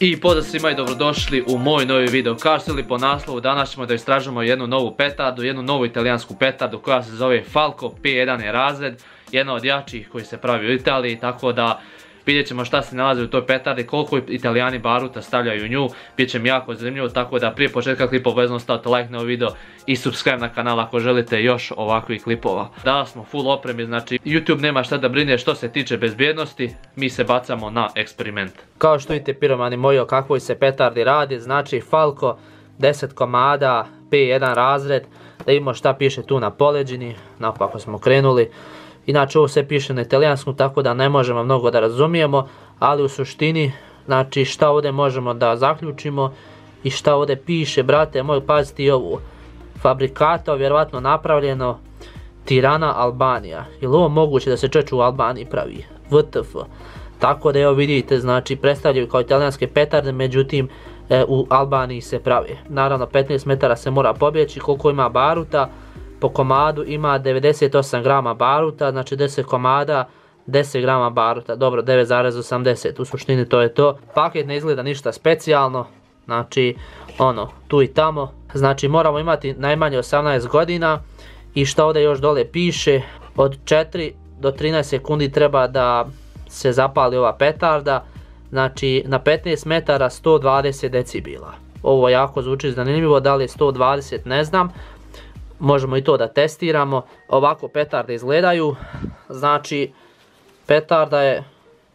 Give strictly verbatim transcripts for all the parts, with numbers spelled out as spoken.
I pozdrav svima i dobrodošli u moj novi video. Kao što ili po naslovu, danas ćemo da istražimo jednu novu petardu, jednu novu italijansku petardu koja se zove Falco P jedan je razred, jedna od jačih koji se pravi u Italiji, tako da vidjet ćemo šta se nalazi u toj petardi, koliko Italijani baruta stavljaju u nju, bit će mi jako zanimljivo, tako da prije početka klipa obavezno stavite like na ovo video i subscribe na kanal ako želite još ovakvih klipova. Danas smo full opremi, znači YouTube nema šta da brine što se tiče bezbjednosti, mi se bacamo na eksperiment. Kao što vidite piromani moji o kakvoj se petardi radi, znači Falco deset komada, P jedan razred, da vidimo šta piše tu na poleđini, napako smo krenuli. Inače ovo sve piše na italijanskom, tako da ne možemo mnogo da razumijemo, ali u suštini, znači šta ovdje možemo da zaključimo i šta ovdje piše, brate moj, pazite i ovu. Fabrikato, vjerovatno napravljeno Tirana, Albanija. Je li ovo moguće da se čeč u Albaniji pravi? W T F. Tako da evo vidite, znači predstavljaju kao italijanske petarde, međutim e, u Albaniji se pravi. Naravno petnaest metara se mora pobjeći, koliko ima baruta. Po komadu ima devedeset osam grama baruta, znači deset komada, deset grama baruta, dobro devet zarez osamdeset, u suštini to je to. Paket ne izgleda ništa specijalno, znači ono, tu i tamo. Znači moramo imati najmanje osamnaest godina i što ovdje još dole piše, od četiri do trinaest sekundi treba da se zapali ova petarda, znači na petnaest metara sto dvadeset decibela. Ovo jako zvuči zanimljivo, da li je sto dvadeset ne znam. Možemo i to da testiramo. Ovako petarde izgledaju. Znači petarda je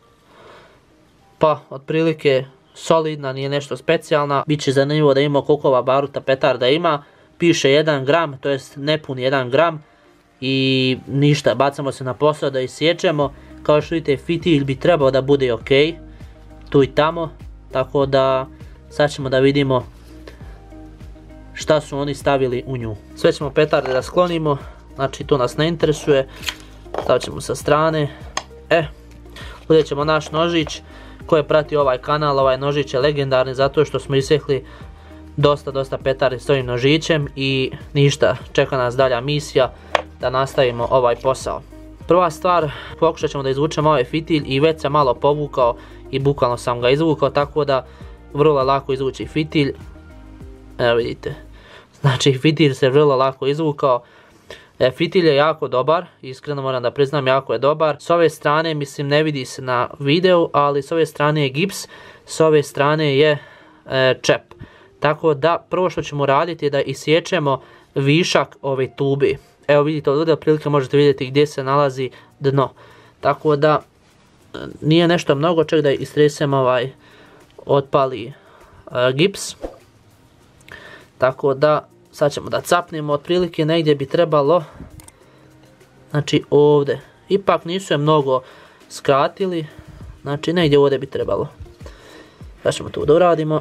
pa otprilike solidna, nije nešto specijalna. Biće zanimljivo da imamo koliko ova baruta petarda ima. Piše jedan gram, to jest nepun jedan gram. I ništa, bacamo se na posao da isječemo. Kao što vidite fitilj bi trebao da bude ok, tu i tamo. Tako da sad ćemo da vidimo šta su oni stavili u nju. Sve ćemo petarde da sklonimo, znači to nas ne interesuje. Stavit ćemo sa strane. E, uzet ćemo naš nožić. Ko je pratio ovaj kanal, ovaj nožić je legendarni zato što smo isekli dosta, dosta petardi s ovim nožićem i ništa, čeka nas dalja misija da nastavimo ovaj posao. Prva stvar, pokušat ćemo da izvučemo ovaj fitilj i već sam malo povukao i bukvalno sam ga izvukao, tako da vrlo lako izvući fitilj. Evo vidite. Znači fitilj se vrlo lako izvukao. E, fitilj je jako dobar, iskreno moram da priznam, jako je dobar. S ove strane, mislim ne vidi se na videu, ali s ove strane je gips, s ove strane je e, čep. Tako da prvo što ćemo raditi je da isječemo višak ove tube. Evo vidite ovdje otprilike možete vidjeti gdje se nalazi dno. Tako da nije nešto mnogo, čak da istresemo ovaj otpali e, gips. Tako da sad ćemo da capnemo, otprilike negdje bi trebalo, znači ovdje, ipak nisu je mnogo skratili, znači negdje ovdje bi trebalo. Sad ćemo tu da uradimo.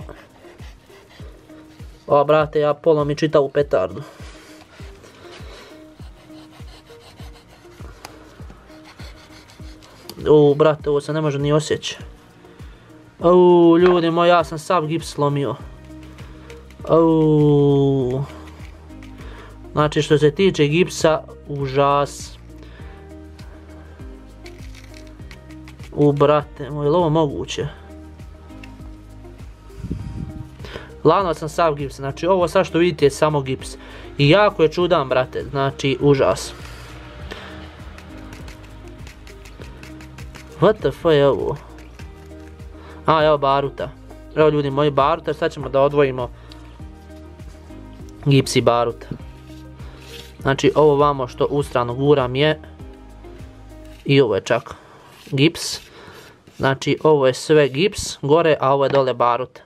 O brate, ja polom i čitavu petardu. U brate, ovo se ne može ni osjeći. U ljudi moji, ja sam sav gips slomio. Uuuu. Znači što se tiče gipsa, užas. U brate, moj, je li ovo moguće? Lavno sam sav gips, znači ovo sad što vidite je samo gips. I jako je čudan brate, znači užas. What the fuck je ovo? A evo baruta. Evo ljudi moji baruta, sad ćemo da odvojimo gips i barut. Znači ovo vamo što u stranu guram je i ovo je čak gips. Znači ovo je sve gips gore, a ovo je dole barut.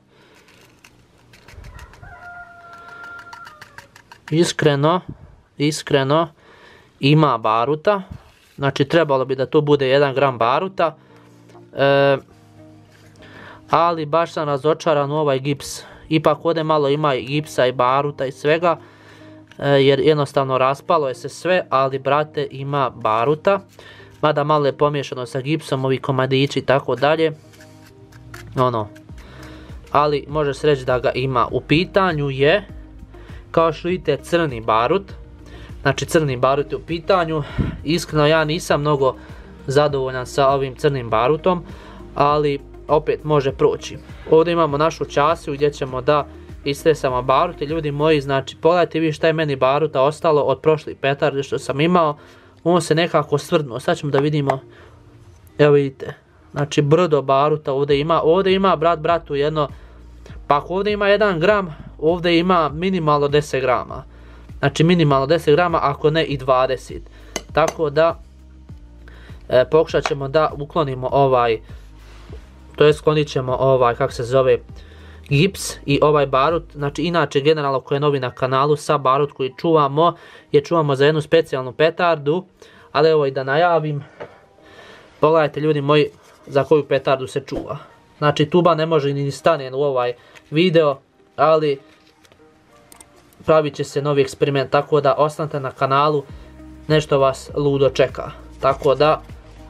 Iskreno, iskreno ima baruta. Znači trebalo bi da to bude jedan gram baruta. E, ali baš sam razočaran u ovaj gips. Ipak ovdje malo ima i gipsa i baruta i svega, jer jednostavno raspalo je se sve, ali brate ima baruta, mada malo je pomiješano sa gipsom, ovi komadići i tako dalje, ono, ali može se reći da ga ima. U pitanju je, kao što vidite, crni barut, znači crni barut je u pitanju. Iskreno ja nisam mnogo zadovoljan sa ovim crnim barutom, ali opet može proći. Ovdje imamo našu časiju gdje ćemo da istresamo barute. Ljudi moji, znači pogledajte vi šta je meni baruta ostalo od prošlih petardi što sam imao. On se nekako svrdnuo, sad ćemo da vidimo, evo vidite, znači brdo baruta ovdje ima, ovdje ima brat bratu jedno, pa ako ovdje ima jedan gram, ovdje ima minimalno deset grama, znači minimalno deset grama, ako ne i dvadeset, tako da e, pokušat ćemo da uklonimo ovaj, to je sklonit ćemo ovaj, kako se zove, gips i ovaj barut. Znači inače generalno koji je novi na kanalu, sa barut koji čuvamo je čuvamo za jednu specijalnu petardu, ali evo i da najavim, pogledajte ljudi moji za koju petardu se čuva. Znači tuba ne može ni stane u ovaj video, ali pravit će se novi eksperiment, tako da ostanite na kanalu, nešto vas ludo čeka. Tako da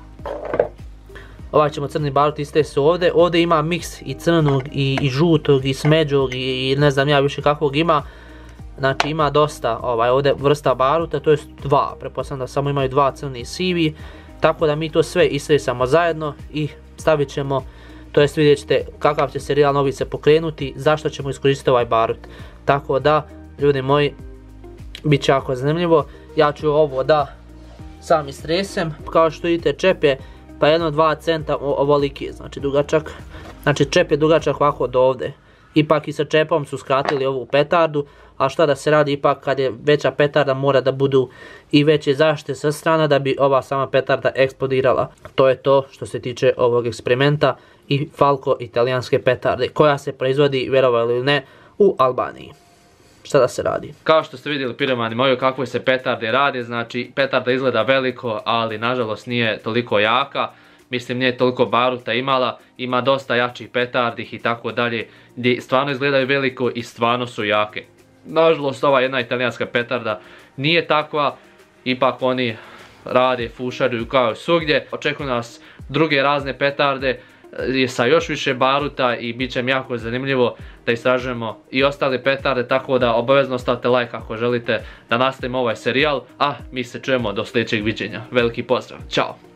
ovaj ćemo crni barut istresti ovdje. Ovdje ima miks i crnog i, i žutog i smeđog i, i ne znam ja više kakvog ima. Znači ima dosta ovaj, ovdje vrsta baruta, to je dva, pretpostavljam da samo imaju dva crni i sivi. Tako da mi to sve istresamo zajedno i stavit ćemo, to jest vidjet ćete kakav će serijal novi se pokrenuti, zašto ćemo iskoristiti ovaj barut. Tako da, ljudi moji, bit će jako zanimljivo. Ja ću ovo da sam istresem, kao što vidite čep je pa jedno dva centa ovoliki, znači dugačak. Znači čep je dugačak ovako do ovdje. Ipak i sa čepom su skratili ovu petardu, a šta da se radi, ipak kad je veća petarda mora da budu i veće zaštite sa strana da bi ova sama petarda eksplodirala. To je to što se tiče ovog eksperimenta i Falco italijanske petarde koja se proizvodi, vjerovali ili ne, u Albaniji. Šta da se radi? Kao što ste vidjeli piromani moji kakve se petarde radi, znači petarda izgleda veliko, ali nažalost nije toliko jaka. Mislim nije toliko baruta imala, ima dosta jačih petardih i tako dalje, gdje stvarno izgledaju veliko i stvarno su jake. Nažalost ova jedna italijanska petarda nije takva, ipak oni rade, fušaruju kao svugdje. Očekuju nas druge razne petarde sa još više baruta i bit će mi jako zanimljivo da istražujemo i ostale petarde, tako da obavezno stavite like ako želite da nastavimo ovaj serijal, a mi se čujemo do sljedećeg viđenja. Veliki pozdrav, ćao!